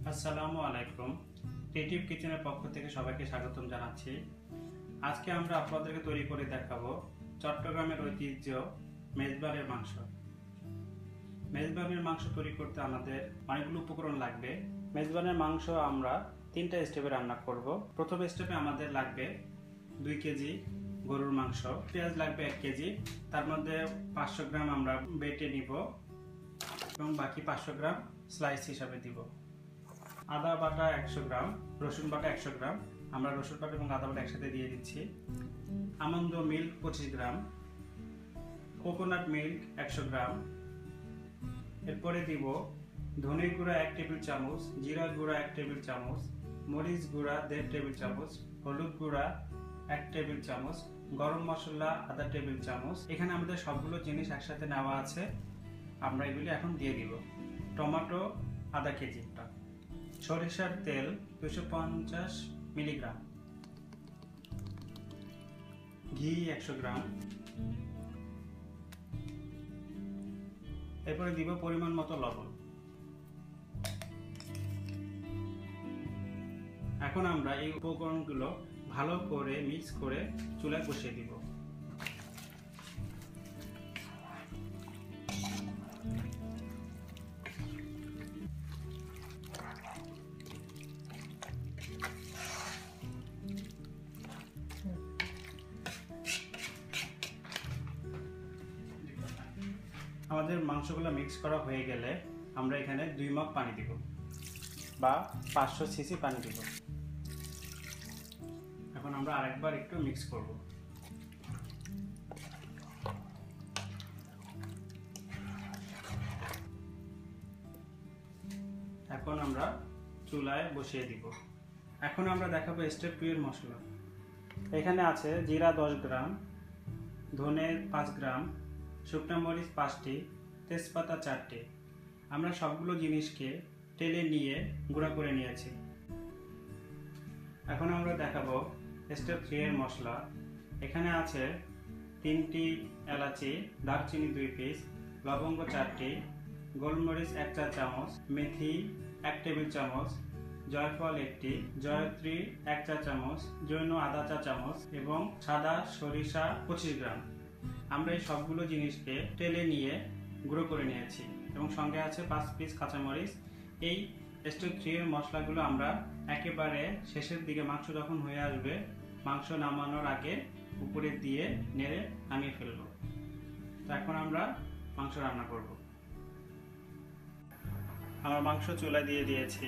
আসসালামু আলাইকুম। ক্রিয়েটিভ কিচেনের পক্ষ থেকে সবাইকে স্বাগতম জানাচ্ছি। আজকে আমরা আপনাদেরকে তৈরি করে দেখাবো চট্টগ্রামের ঐতিহ্য মেজবানের মাংস। মেজবানের মাংস তৈরি করতে আমাদের অনেকগুলো উপকরণ লাগবে। মেজবানের মাংস আমরা 3টা স্টেপে রান্না করব। প্রথম স্টেপে আমাদের লাগবে 2 কেজি গরুর মাংস, পেঁয়াজ লাগবে 1 কেজি, তার মধ্যে 500 গ্রাম আমরা বেটে নিব এবং বাকি 500 গ্রাম স্লাইস হিসাবে দিব। আদা বাটা 100 গ্রাম, রসুন বাটা 100 গ্রাম, আমরা রসুন বাটা এবং আদা বাটা একসাথে দিয়ে দিচ্ছি। Almond milk 25 gram, coconut milk 100 gram. এরপরে দিব ধনে গুঁড়া 1 টেবিল চামচ, জিরা গুঁড়া 1 টেবিল চামচ, মরিচ গুঁড়া 1.5 টেবিল চামচ, হলুদ গুঁড়া 1 টেবিল চামচ, গরম মশলা আধা টেবিল চামচ। এখানে আমাদের সবগুলো জিনিস একসাথে নেওয়া আছে, আমরা এগুলি এখন দিয়ে দিব। টমেটো আধা কেজি, সরিষার তেল 250 মিলিগ্রাম, ঘি 100 গ্রাম। এরপরে দিব পরিমাণ মতো লবণ। এখন আমরা এই উপকরণগুলো ভালো করে মিক্স করে চুলায় বসিয়ে দিব। আমাদের মাংসগুলো মিক্স করা হয়ে গেলে আমরা এখানে 2 মগ পানি দিব বা 500 সিসি পানি দিব। এখন আমরা আরেকবার একটু মিক্স করব। এখন আমরা চুলায় বসিয়ে দিব। এখন আমরা দেখাবো স্টেপ 2 এর মশলা। এখানে আছে জিরা 10 গ্রাম, ধনে 5 গ্রাম, শুকনো মরিচ 5টি, তেজপাতা 4টি। আমরা সবগুলো জিনিসকে তেলে নিয়ে গুঁড়া করে নিয়েছি। এখন আমরা দেখাবো স্টেপ 3 এর মশলা। এখানে আছে 3টি এলাচি, দারচিনি 2 পিস, লবঙ্গ 4টি, গোলমরিচ 1 চা চামচ, মেথি 1 টেবিল চামচ, জয়ফল 1টি, জয়ত্রী 1 চা চামচ, জৈন আধা চা চামচ এবং সাদা সরিষা 25 গ্রাম। আমরা এই সবগুলো জিনিসকে তেলে নিয়ে গুঁড়ো করে নিয়েছি এবং সঙ্গে আছে 5 পিস কাঁচামরিচ। এই স্টেপ 3 এর মশলাগুলো আমরা একেবারে শেষের দিকে মাংস যখন হয়ে আসবে, মাংস নামানোর আগে উপরে দিয়ে নেড়ে নামিয়ে ফেলব। তো এখন আমরা মাংস রান্না করব। আমার মাংস চুলায় দিয়ে দিয়েছি।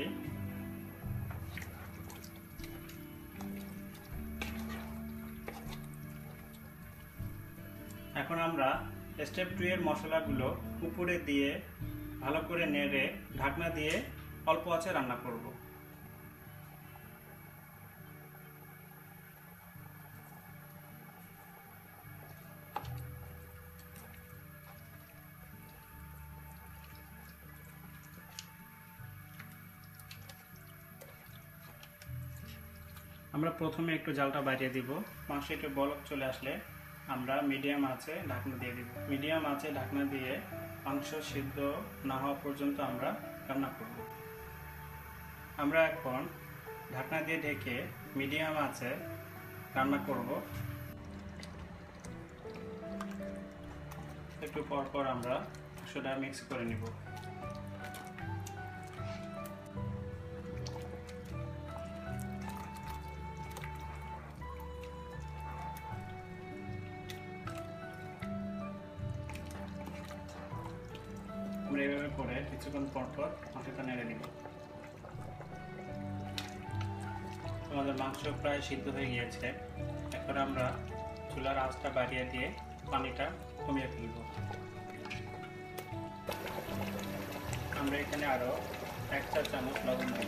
এখন আমরা স্টেপ 2 এর মশলাগুলো উপরে দিয়ে ভালো করে নেড়ে ঢাকনা দিয়ে অল্প আঁচে রান্না করব। আমরা প্রথমে একটু জালটা বাড়িয়ে দিব। মাংস একটু বলক চলে আসলে আমরা মিডিয়াম আঁচে ঢাকনা দিয়ে দিব। মিডিয়াম আঁচে ঢাকনা দিয়ে মাংস সিদ্ধ না হওয়া পর্যন্ত আমরা রান্না করব। আমরা এখন ঢাকনা দিয়ে ঢেকে মিডিয়াম আঁচে রান্না করব। একটু পর পর আমরা মাংসটা মিক্স করে নিব। আমরা এভাবে করে কিছুক্ষণ পর পর মাংসটা নেড়ে দিব। আমাদের মাংস প্রায় সিদ্ধ হয়ে গিয়েছে। এখন আমরা চুলার আঁচটা বাড়িয়ে দিয়ে পানিটা কমিয়ে ফেলব। আমরা এখানে আরো 1 চা চামচ লবণ দিব।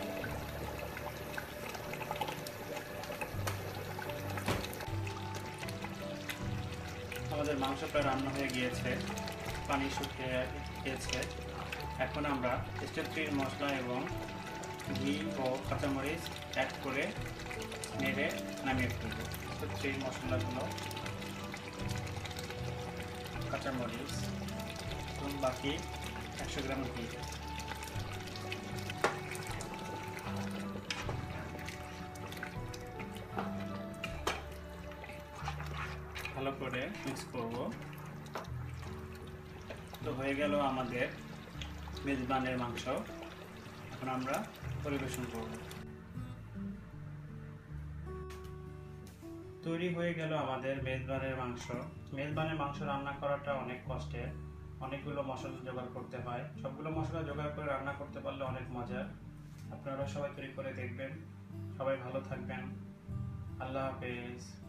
আমাদের মাংস প্রায় রান্না হয়ে গিয়েছে, পানি শুকিয়ে গিয়েছে। এখন আমরা স্টেপ 3 মশলা এবং ঘি ও কাঁচামরিচ অ্যাড করে নেড়ে নামিয়ে ফেলব। স্টেপ 3 মশলাগুলো, কাঁচামরিচ এবং বাকি 100 গ্রাম ঘি। করে মিক্স করব। তো হয়ে গেল আমাদের মেজবানের মাংস। এখন আমরা পরিবেশন করব। তৈরি হয়ে গেল আমাদের মেজবানের মাংস। মেজবানের মাংস রান্না করাটা অনেক কষ্টের, অনেকগুলো মশলা জোগাড় করতে হয়। সবগুলো মশলা জোগাড় করে রান্না করতে পারলে অনেক মজার। আপনারা সবাই তৈরি করে দেখবেন। সবাই ভালো থাকবেন। আল্লাহ হাফেজ।